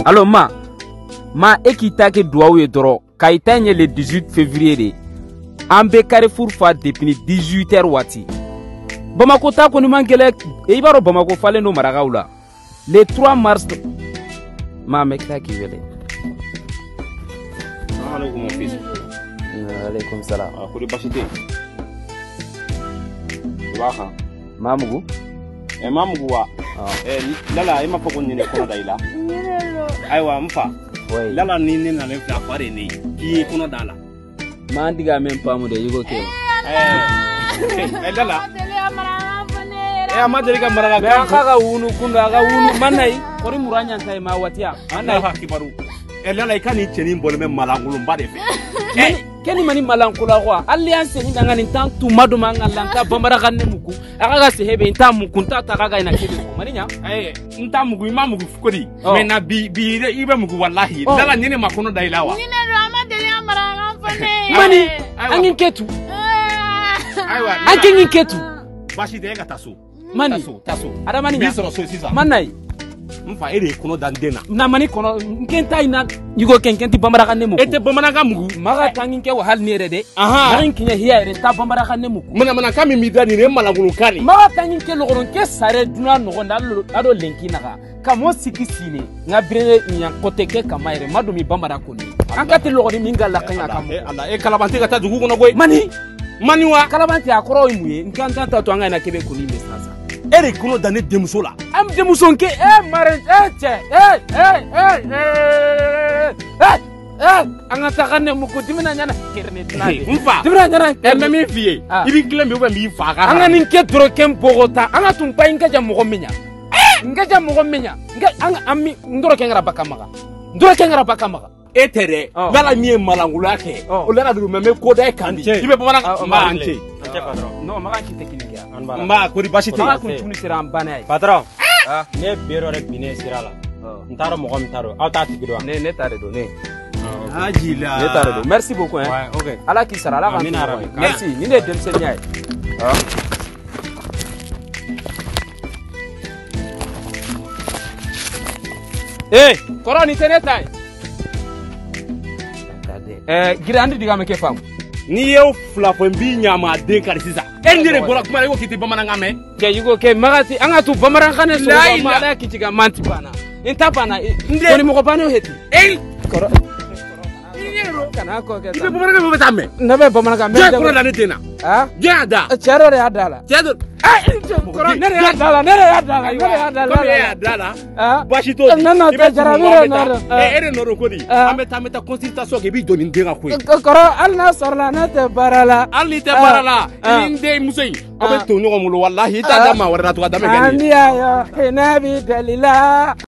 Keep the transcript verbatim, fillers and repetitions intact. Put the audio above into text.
Alors ma ma e k'i ta kɛ duwawu ye dɔrɔn ka i ta ɲɛ le dix-huit février de an bɛ Carrefour fa depuis dix-huit heures waati Bamako ta kɔni man gɛlɛ i b'a dɔn Bamako falen don marakaw la le trois mars ma mɛ kila k'i wele. Assalamu alaikum mon fils. Wa alaikum salam. Ah, ko de basi tɛ yen. I b'a kan. Mamugu. Eh Mamugu wa. Eh Lala e ma fɔ ko nin de kɔnɔ da i la. Ayiwa n fa. Lala ni ne nana fila fa de ne k'i ye kɔnɔ da la. Man diga men pamu de yugo ke. Eh eh Lala. Eh ama deli ka maraka. Me ka ka wunu kunda ka wunu manai kori muranya kai ma watia. Manai ha kibaru. Eh Lala i ka ni cɛnin bɔlen bɛ malangolonba de fɛ. Eh keni mani malankula kwa alliance ni danga ni tan tuma do manga lanta bambara kan ne muku aka ga se hebe nta muku nta ta ga ina kebe ko maninya eh nta muku ima muku fukodi me na bi bi ibe muku wallahi Lala nyene makono da ilawa ni ne do amadeli amara ngafane mani angin ketu aiwa angin ketu bashi de ka taso mani taso taso ada mani bi soro so sisa manai mfa ere kono dan dena na mani kono nkenta ina yugo kenkenti bambara kan ne muku ete bambara kan muku maga tangin ke wahal ni rede aha marin kinya hiya ere ta bambara kan ne muku mana mana kami mi dani ne malangulu kani maga tangin ke logoron ke sare duna no gonda ado lenki naga kamo siki sine nga bire nya kote ke kamaire madu mi bambara ko ni an ka te logori minga la kanya kam eh ala e kalabante ka ta dugu kono goy mani mani wa kalabante akoro imuye nkanta ta to anga na kebe ko ni mesasa ere kono dan ne demuso la am demuso nke eh mare eh che eh eh eh eh eh anga ta kanne muku dimina nyana kerne tunade mfa dimina nyana e me mi fie ibi klem bi mi fa ka anga ninke dro kem bogota anga tumpa inga ja mo minya nga ja mo minya nga anga ammi ndoro kengara bakamaga ndoro kengara bakamaga etere Lala mi e malangula ke o Lala du me ko dai kandi ibe bamana ma ante no ma kan technique ya ma ko di basite ma kun tuni sira bana ay patron ne bero rek bine sira la ntaro mo gom taro aw ta tigido ne ne tare do ne ajila ne tare do merci beaucoup hein ouais OK ala ki sara ala kan merci ni ne dem sen yaay eh koroni tenetai eh girandi diga me ke fam ni ye fula fo mbi nyama de kar sisa en dire bola kuma yo kiti bamana ngame ke yugo ke magati anga tu bamaran khane so ma la kiti ga manti bana inta bana ko ni mo ko bana heti eh koro kana ko ke ibe bamana ngame betamme na be bamana ngame je ko la nitena ha je da chero re adala chero ah koro nere adala nere adala nere adala nere adala ah bashito na na te jarabire na eh ere no kodi ameta ameta consultation ke bi doni ndenga ko koro alna sorla na te barala ali te barala inde musei abe to nyogo mulo wallahi ta dama warata to adame gani andiya ya hinabi dalila